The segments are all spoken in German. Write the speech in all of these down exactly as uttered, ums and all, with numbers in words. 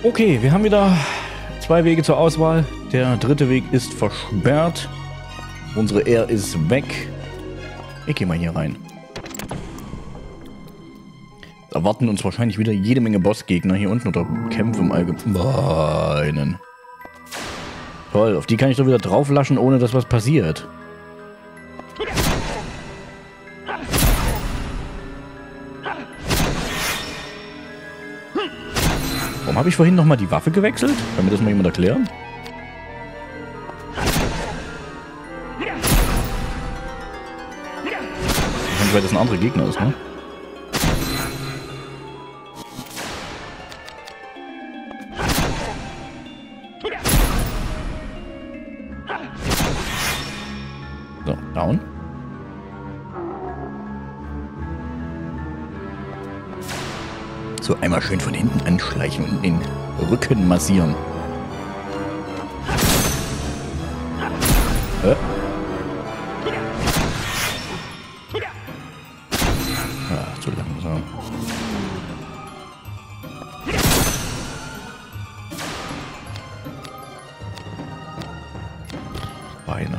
Okay, wir haben wieder zwei Wege zur Auswahl. Der dritte Weg ist versperrt. Unsere R ist weg. Ich gehe mal hier rein. Da erwarten uns wahrscheinlich wieder jede Menge Bossgegner hier unten oder Kämpfe im Allgemeinen. Toll, auf die kann ich doch wieder drauflaschen, ohne dass was passiert. Warum habe ich vorhin nochmal die Waffe gewechselt? Kann mir das mal jemand erklären? Weil das ein anderer Gegner ist, ne? So, down. So, einmal schön von hinten anschleichen und den Rücken massieren. Äh? Ah, zu langsam. Beine.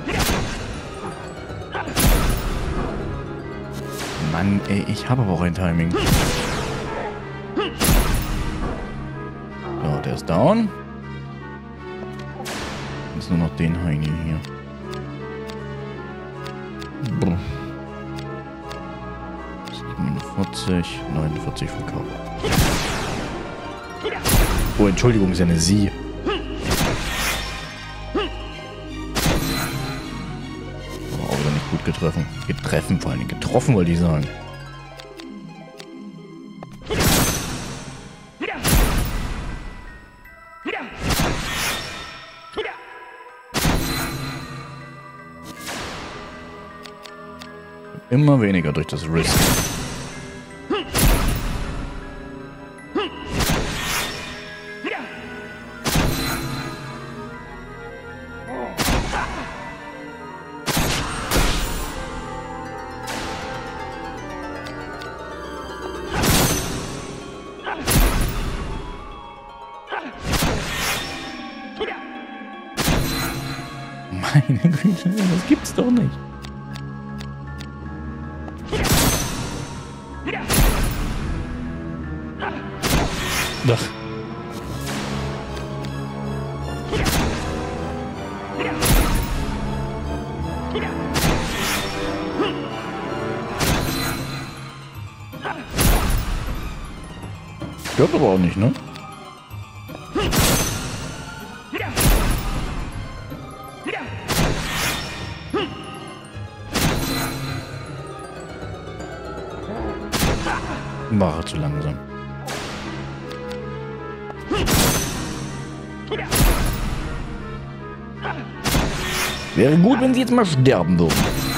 Mann, ey, ich habe aber auch ein Timing. So, der ist down. Jetzt nur noch den Heini hier. Brr. siebenundvierzig, neunundvierzig vom Körper. Oh, Entschuldigung, ist ja eine Sie. Aber auch wieder nicht gut getroffen. Getreffen vor allem. Getroffen, wollte ich sagen. Immer weniger durch das Risk. Meine Güte, das gibt's doch nicht. Ach. Stört aber auch nicht, ne? War zu langsam. Wäre gut, wenn sie jetzt mal sterben würden.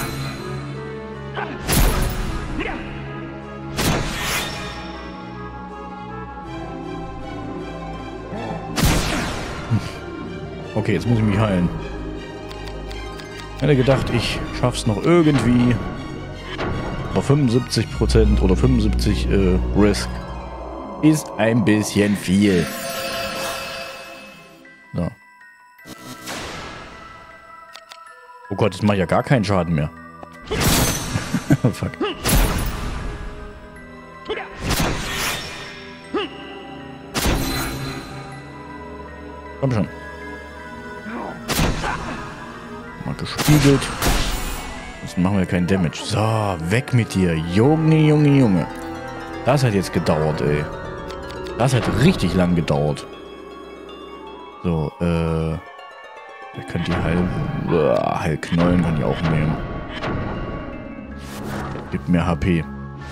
Okay, jetzt muss ich mich heilen. Ich hätte gedacht, ich schaff's noch irgendwie. Aber fünfundsiebzig Prozent oder fünfundsiebzig äh, Risk ist ein bisschen viel. So. Oh Gott, jetzt mache ich ja gar keinen Schaden mehr. Fuck. Komm schon. Mal gespiegelt. Sonst machen wir keinen Damage. So, weg mit dir. Junge, Junge, Junge. Das hat jetzt gedauert, ey. Das hat richtig lang gedauert. So, äh... ich kann die Heil... Uh, Heilknollen kann ich auch nehmen. Gibt mehr H P.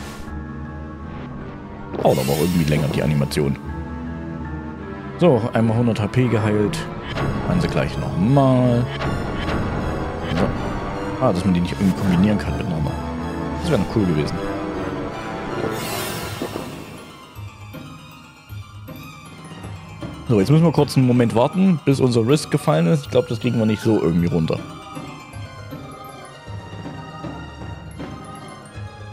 Dauert aber auch irgendwie länger, die Animation. So, einmal hundert H P geheilt. Machen sie gleich nochmal. So. Ah, dass man die nicht irgendwie kombinieren kann miteinander. Das wäre noch cool gewesen. So, jetzt müssen wir kurz einen Moment warten, bis unser Risk gefallen ist. Ich glaube, das kriegen wir nicht so irgendwie runter.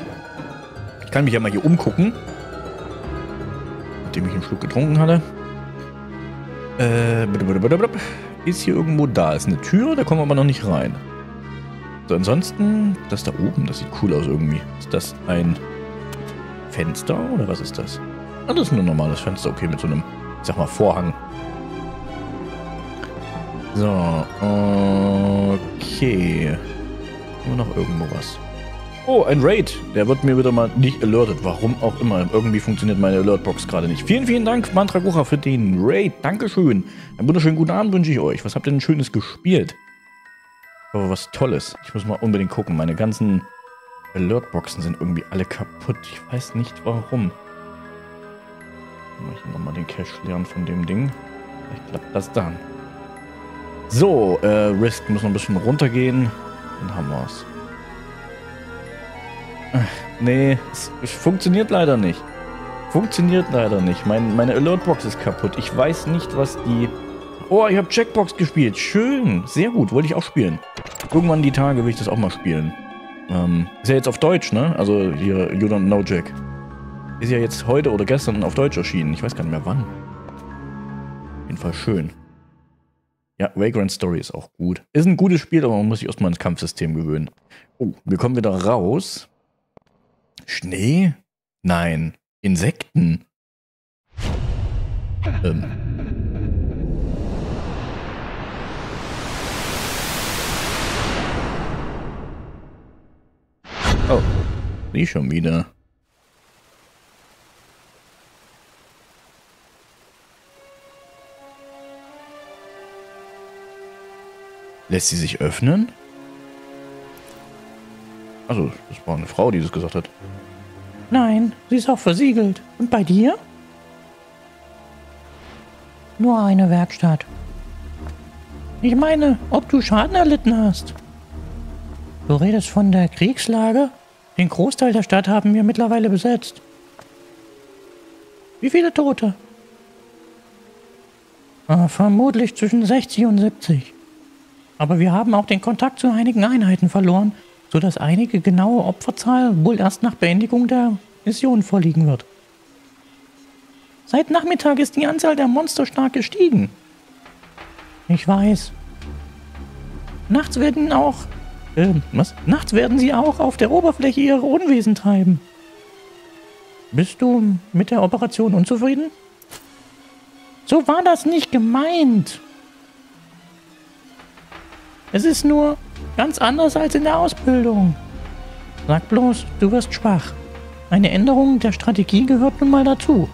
Ich kann mich ja mal hier umgucken. Nachdem ich einen Schluck getrunken hatte. Äh, ist hier irgendwo da? Ist eine Tür, da kommen wir aber noch nicht rein. So, ansonsten, das da oben, das sieht cool aus irgendwie. Ist das ein Fenster oder was ist das? Ah, das ist nur ein normales Fenster, okay, mit so einem, ich sag mal, Vorhang. So, okay. Haben wir noch irgendwo was? Oh, ein Raid. Der wird mir wieder mal nicht alertet. Warum auch immer. Irgendwie funktioniert meine Alertbox gerade nicht. Vielen, vielen Dank, Mantragocha, für den Raid. Dankeschön. Einen wunderschönen guten Abend wünsche ich euch. Was habt ihr denn Schönes gespielt? Aber was Tolles. Ich muss mal unbedingt gucken. Meine ganzen Alertboxen sind irgendwie alle kaputt. Ich weiß nicht warum. Ich nochmal den Cache lernen von dem Ding. Vielleicht klappt das dann. So, äh, Risk muss noch ein bisschen runtergehen. Dann haben wir's. Nee, es, es funktioniert leider nicht. Funktioniert leider nicht. Mein, meine Alertbox ist kaputt. Ich weiß nicht, was die... Oh, ich habe Jackbox gespielt. Schön. Sehr gut. Wollte ich auch spielen. Irgendwann die Tage will ich das auch mal spielen. Ähm, ist ja jetzt auf Deutsch, ne? Also hier, You Don't Know Jack. Ist ja jetzt heute oder gestern auf Deutsch erschienen. Ich weiß gar nicht mehr wann. Auf jeden Fall schön. Ja, Vagrant Story ist auch gut. Ist ein gutes Spiel, aber man muss sich erstmal ins Kampfsystem gewöhnen. Oh, wir kommen wieder raus. Schnee? Nein. Insekten. Ähm. Oh. Sie schon wieder. Lässt sie sich öffnen? Also, das war eine Frau, die das gesagt hat. Nein, sie ist auch versiegelt. Und bei dir? Nur eine Werkstatt. Ich meine, ob du Schaden erlitten hast. Du redest von der Kriegslage? Den Großteil der Stadt haben wir mittlerweile besetzt. Wie viele Tote? Ah, vermutlich zwischen sechzig und siebzig. Aber wir haben auch den Kontakt zu einigen Einheiten verloren, sodass einige genaue Opferzahl wohl erst nach Beendigung der Mission vorliegen wird. Seit Nachmittag ist die Anzahl der Monster stark gestiegen. Ich weiß. Nachts werden auch... Äh, was? Nachts werden sie auch auf der Oberfläche ihre Unwesen treiben. Bist du mit der Operation unzufrieden? So war das nicht gemeint. Es ist nur ganz anders als in der Ausbildung. Sag bloß, du wirst schwach. Eine Änderung der Strategie gehört nun mal dazu.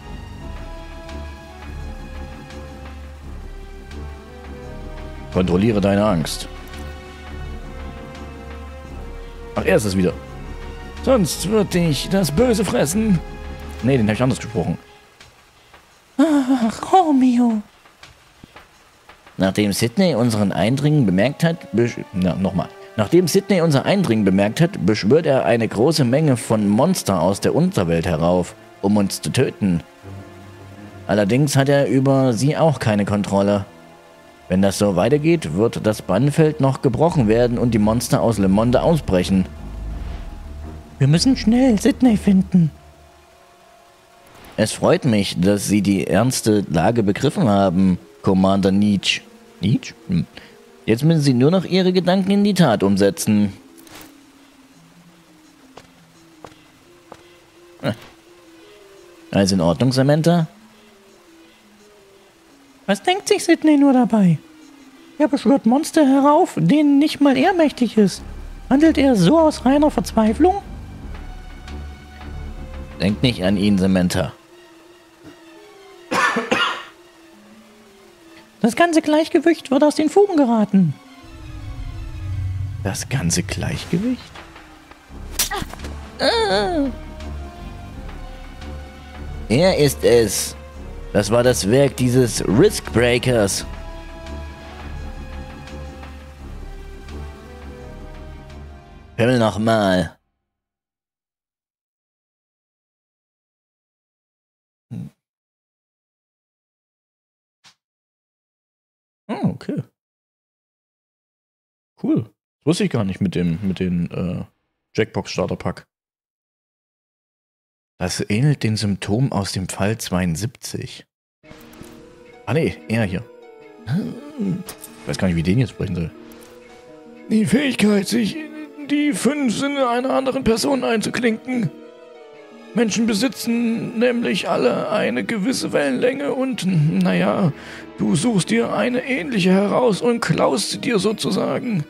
Kontrolliere deine Angst. Ach, er ist es wieder. Sonst wird dich das Böse fressen. Nee, den habe ich anders gesprochen. Ach, Romeo. Nachdem Sydney unseren Eindringen bemerkt hat, Na, nochmal. Nachdem Sydney unser Eindringen bemerkt hat, beschwört er eine große Menge von Monster aus der Unterwelt herauf, um uns zu töten. Allerdings hat er über sie auch keine Kontrolle. Wenn das so weitergeht, wird das Bannfeld noch gebrochen werden und die Monster aus Le Monde ausbrechen. Wir müssen schnell Sydney finden. Es freut mich, dass Sie die ernste Lage begriffen haben, Commander Nietzsche. Nietzsche? Hm. Jetzt müssen Sie nur noch Ihre Gedanken in die Tat umsetzen. Alles in Ordnung, Samantha? Was denkt sich Sydney nur dabei? Er beschwört Monster herauf, denen nicht mal er mächtig ist. Handelt er so aus reiner Verzweiflung? Denk nicht an ihn, Samantha. Das ganze Gleichgewicht wird aus den Fugen geraten. Das ganze Gleichgewicht? Er ist es. Das war das Werk dieses Riskbreakers. Hör nochmal. Ah, okay. Cool. Das wusste ich gar nicht mit dem, mit den äh, Jackbox Starter Pack. Das ähnelt den Symptomen aus dem Fall zweiundsiebzig. Ah ne, er hier. Ich weiß gar nicht, wie den jetzt sprechen soll. Die Fähigkeit, sich in die fünf Sinne einer anderen Person einzuklinken. Menschen besitzen nämlich alle eine gewisse Wellenlänge und, naja, du suchst dir eine ähnliche heraus und klaust sie dir sozusagen.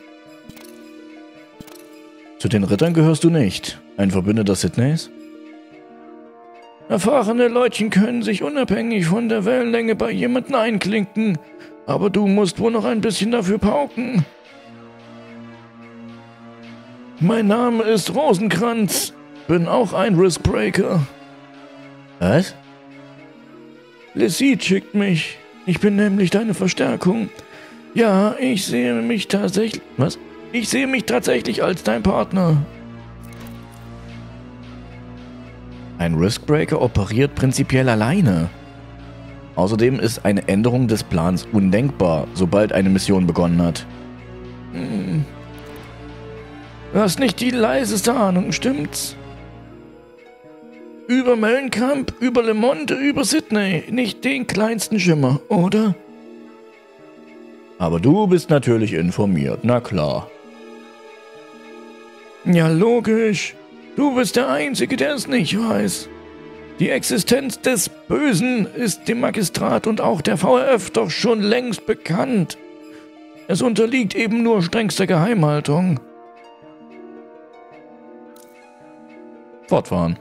Zu den Rittern gehörst du nicht. Ein Verbündeter Sydneys? Erfahrene Leutchen können sich unabhängig von der Wellenlänge bei jemandem einklinken, aber du musst wohl noch ein bisschen dafür pauken. Mein Name ist Rosenkranz, bin auch ein Riskbreaker. Was? Lizzie schickt mich. Ich bin nämlich deine Verstärkung. Ja, ich sehe mich tatsächlich... Was? Ich sehe mich tatsächlich als dein Partner. Ein Riskbreaker operiert prinzipiell alleine. Außerdem ist eine Änderung des Plans undenkbar, sobald eine Mission begonnen hat. Hm. Du hast nicht die leiseste Ahnung, stimmt's? Über Mellencamp, über Le Monde, über Sydney, nicht den kleinsten Schimmer, oder? Aber du bist natürlich informiert, na klar. Ja, logisch. Du bist der Einzige, der es nicht weiß. Die Existenz des Bösen ist dem Magistrat und auch der V R F doch schon längst bekannt. Es unterliegt eben nur strengster Geheimhaltung. Fortfahren.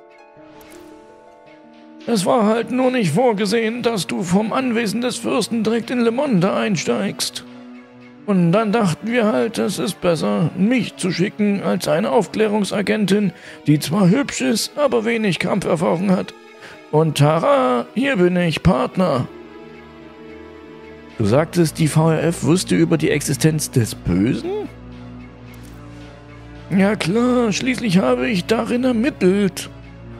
Es war halt nur nicht vorgesehen, dass du vom Anwesen des Fürsten direkt in Le Monde einsteigst. Und dann dachten wir halt, es ist besser, mich zu schicken als eine Aufklärungsagentin, die zwar hübsch ist, aber wenig Kampferfahrung hat. Und tara, hier bin ich, Partner. Du sagtest, die V R F wusste über die Existenz des Bösen? Ja klar, schließlich habe ich darin ermittelt.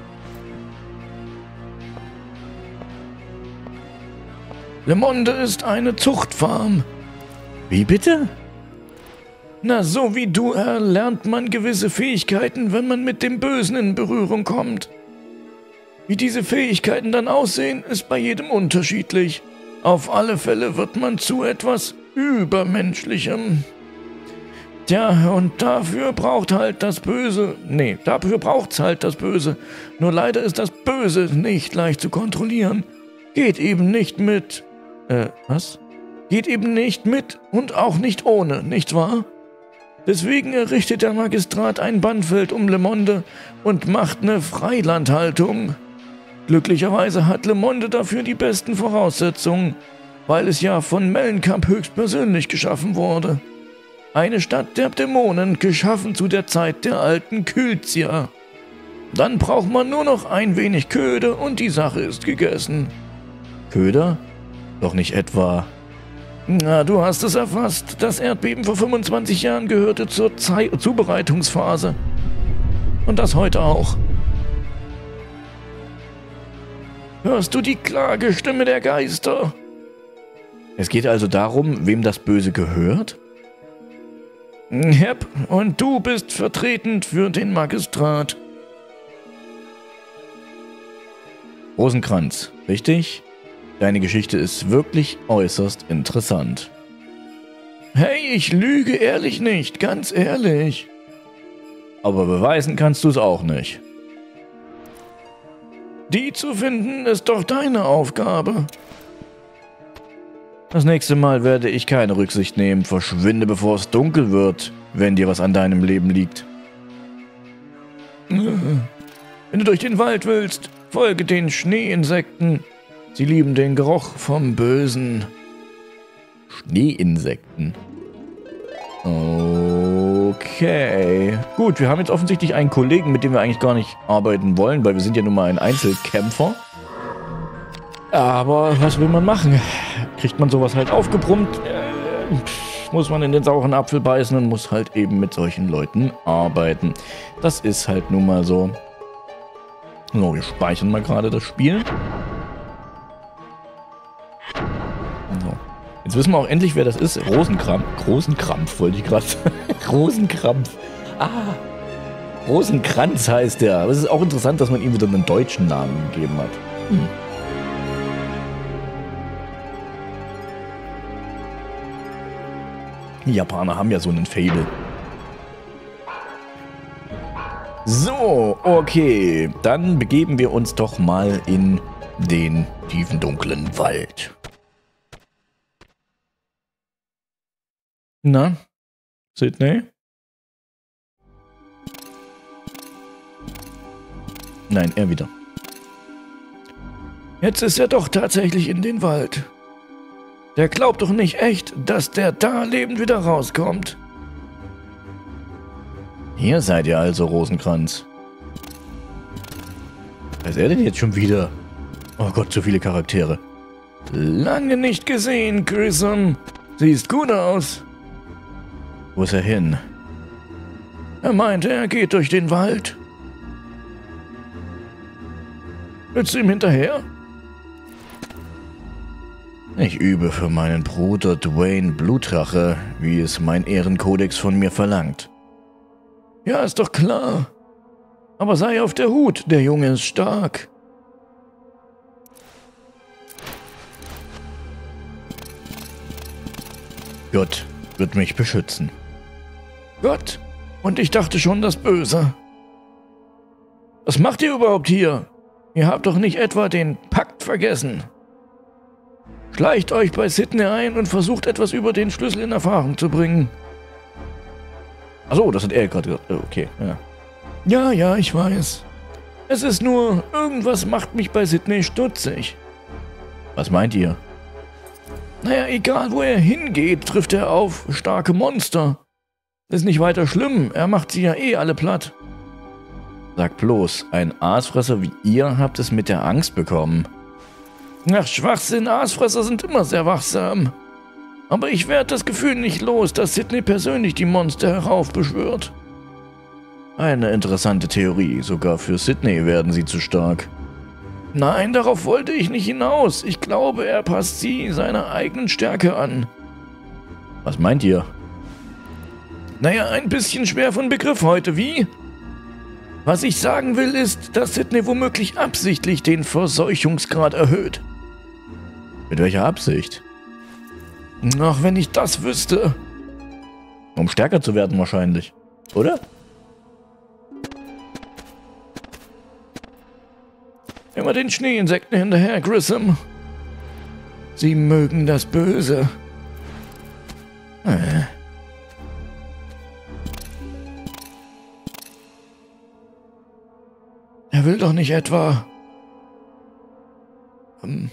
Le Monde ist eine Zuchtfarm. Wie bitte? Na, so wie du erlernt man gewisse Fähigkeiten, wenn man mit dem Bösen in Berührung kommt. Wie diese Fähigkeiten dann aussehen, ist bei jedem unterschiedlich. Auf alle Fälle wird man zu etwas Übermenschlichem. Tja, und dafür braucht halt das Böse... Nee, dafür braucht's halt das Böse. Nur leider ist das Böse nicht leicht zu kontrollieren. Geht eben nicht mit... Äh, was? Geht eben nicht mit und auch nicht ohne, nicht wahr? Deswegen errichtet der Magistrat ein Bannfeld um Le Monde und macht eine Freilandhaltung. Glücklicherweise hat Le Monde dafür die besten Voraussetzungen, weil es ja von Mellencamp höchstpersönlich geschaffen wurde. Eine Stadt der Dämonen, geschaffen zu der Zeit der alten Kylzia. Dann braucht man nur noch ein wenig Köder und die Sache ist gegessen. Köder? Doch nicht etwa... Na, du hast es erfasst. Das Erdbeben vor fünfundzwanzig Jahren gehörte zur Zei- Zubereitungsphase. Und das heute auch. Hörst du die Klagestimme der Geister? Es geht also darum, wem das Böse gehört? Yep, und du bist vertretend für den Magistrat. Rosenkranz, richtig? Deine Geschichte ist wirklich äußerst interessant. Hey, ich lüge ehrlich nicht, ganz ehrlich. Aber beweisen kannst du es auch nicht. Die zu finden ist doch deine Aufgabe. Das nächste Mal werde ich keine Rücksicht nehmen. Verschwinde, bevor es dunkel wird, wenn dir was an deinem Leben liegt. Wenn du durch den Wald willst, folge den Schneeinsekten. Sie lieben den Geruch vom Bösen. Schneeinsekten. Okay. Gut, wir haben jetzt offensichtlich einen Kollegen, mit dem wir eigentlich gar nicht arbeiten wollen, weil wir sind ja nun mal ein Einzelkämpfer. Aber was will man machen? Kriegt man sowas halt aufgebrummt, äh, muss man in den sauren Apfel beißen und muss halt eben mit solchen Leuten arbeiten. Das ist halt nun mal so. So, wir speichern mal gerade das Spiel. So. Jetzt wissen wir auch endlich, wer das ist. Rosenkrampf. Rosenkrampf wollte ich gerade sagen. Rosenkrampf. Ah. Rosenkranz heißt der. Aber es ist auch interessant, dass man ihm wieder einen deutschen Namen gegeben hat. Hm. Die Japaner haben ja so einen Faible. So, okay. Dann begeben wir uns doch mal in den tiefen, dunklen Wald. Na, Sydney? Nein, er wieder. Jetzt ist er doch tatsächlich in den Wald. Der glaubt doch nicht echt, dass der da lebend wieder rauskommt. Hier seid ihr also, Rosenkranz. Wer ist er denn jetzt schon wieder? Oh Gott, so viele Charaktere. Lange nicht gesehen, Grissom. Siehst gut aus. Wo ist er hin? Er meinte, er geht durch den Wald. Willst du ihm hinterher? Ich übe für meinen Bruder Dwayne Blutrache, wie es mein Ehrenkodex von mir verlangt. Ja, ist doch klar. Aber sei auf der Hut, der Junge ist stark. Gott wird mich beschützen. Gott? Und ich dachte schon das Böse. Was macht ihr überhaupt hier? Ihr habt doch nicht etwa den Pakt vergessen. Schleicht euch bei Sydney ein und versucht etwas über den Schlüssel in Erfahrung zu bringen. Achso, das hat er gerade gesagt. Okay, ja. Ja, ja, ich weiß. Es ist nur, irgendwas macht mich bei Sydney stutzig. Was meint ihr? Naja, egal wo er hingeht, trifft er auf starke Monster. Ist nicht weiter schlimm, er macht sie ja eh alle platt. Sagt bloß, ein Aasfresser wie ihr habt es mit der Angst bekommen. Ach, Schwachsinn, Aasfresser sind immer sehr wachsam. Aber ich werde das Gefühl nicht los, dass Sydney persönlich die Monster heraufbeschwört. Eine interessante Theorie, sogar für Sydney werden sie zu stark. Nein, darauf wollte ich nicht hinaus. Ich glaube, er passt sie seiner eigenen Stärke an. Was meint ihr? Naja, ein bisschen schwer von Begriff heute, wie? Was ich sagen will, ist, dass Sydney womöglich absichtlich den Verseuchungsgrad erhöht. Mit welcher Absicht? Ach, wenn ich das wüsste. Um stärker zu werden wahrscheinlich, oder? Immer den Schneeinsekten hinterher, Grissom. Sie mögen das Böse. Äh. Er will doch nicht etwa... Hm.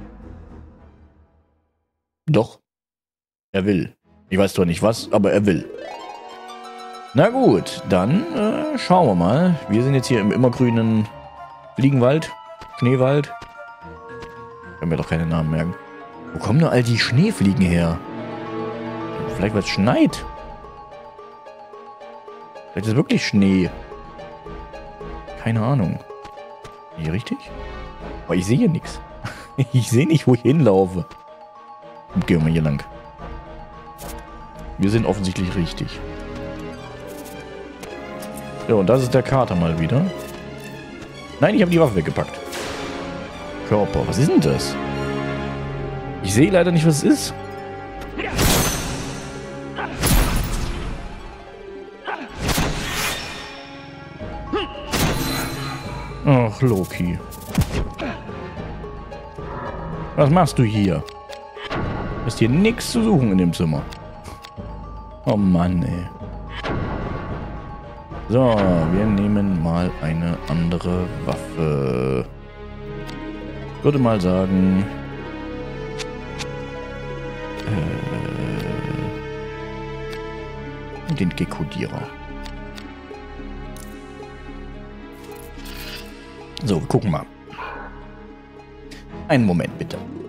Doch. Er will. Ich weiß zwar nicht was, aber er will. Na gut, dann äh, schauen wir mal. Wir sind jetzt hier im immergrünen Fliegenwald, Schneewald. Ich kann mir doch keine Namen merken. Wo kommen nur all die Schneefliegen her? Vielleicht weil es schneit. Vielleicht ist es wirklich Schnee. Keine Ahnung. Hier richtig? Aber ich sehe hier nichts. Ich sehe nicht, wo ich hinlaufe. Gehen wir mal hier lang. Wir sind offensichtlich richtig. Ja, und das ist der Kater mal wieder. Nein, ich habe die Waffe weggepackt. Körper, was ist denn das? Ich sehe leider nicht, was es ist. Ach, Loki. Was machst du hier? Du hast hier nichts zu suchen in dem Zimmer. Oh Mann, ey. So, wir nehmen mal eine andere Waffe. Ich würde mal sagen... Äh, den Gekodierer. So, gucken mal. Einen Moment bitte.